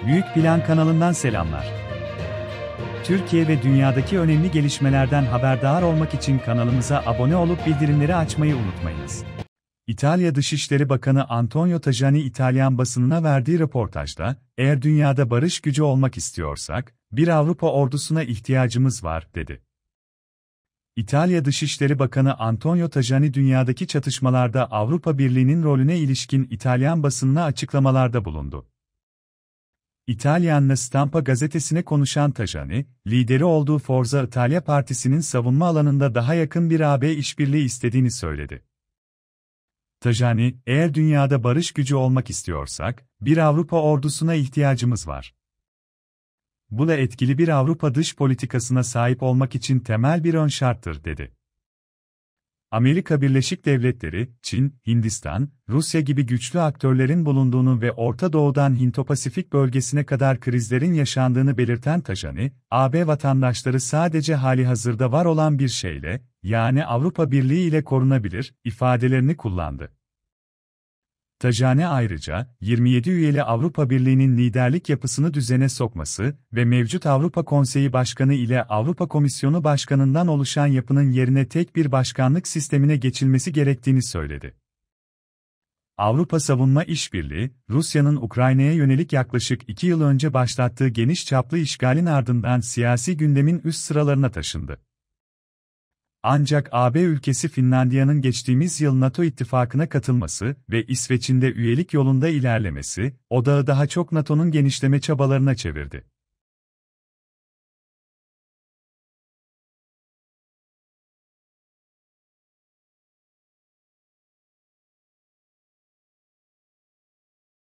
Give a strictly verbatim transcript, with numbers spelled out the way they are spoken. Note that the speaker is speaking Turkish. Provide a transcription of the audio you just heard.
Büyük Plan kanalından selamlar. Türkiye ve dünyadaki önemli gelişmelerden haberdar olmak için kanalımıza abone olup bildirimleri açmayı unutmayınız. İtalya Dışişleri Bakanı Antonio Tajani İtalyan basınına verdiği röportajda, "Eğer dünyada barış gücü olmak istiyorsak, bir Avrupa ordusuna ihtiyacımız var," dedi. İtalya Dışişleri Bakanı Antonio Tajani dünyadaki çatışmalarda Avrupa Birliği'nin rolüne ilişkin İtalyan basınına açıklamalarda bulundu. İtalyan La Stampa gazetesine konuşan Tajani, lideri olduğu Forza Italia Partisi'nin savunma alanında daha yakın bir A B işbirliği istediğini söyledi. Tajani, "Eğer dünyada barış gücü olmak istiyorsak, bir Avrupa ordusuna ihtiyacımız var. Bu da etkili bir Avrupa dış politikasına sahip olmak için temel bir ön şarttır," dedi. Amerika Birleşik Devletleri, Çin, Hindistan, Rusya gibi güçlü aktörlerin bulunduğunu ve Orta Doğu'dan Hint-Pasifik bölgesine kadar krizlerin yaşandığını belirten Tajani, A B vatandaşları sadece halihazırda var olan bir şeyle, yani Avrupa Birliği ile korunabilir, ifadelerini kullandı. Tajani ayrıca, yirmi yedi üyeli Avrupa Birliği'nin liderlik yapısını düzene sokması ve mevcut Avrupa Konseyi Başkanı ile Avrupa Komisyonu Başkanı'ndan oluşan yapının yerine tek bir başkanlık sistemine geçilmesi gerektiğini söyledi. Avrupa Savunma İşbirliği, Rusya'nın Ukrayna'ya yönelik yaklaşık iki yıl önce başlattığı geniş çaplı işgalin ardından siyasi gündemin üst sıralarına taşındı. Ancak A B ülkesi Finlandiya'nın geçtiğimiz yıl NATO ittifakına katılması ve İsveç'in de üyelik yolunda ilerlemesi, odağı daha çok NATO'nun genişleme çabalarına çevirdi.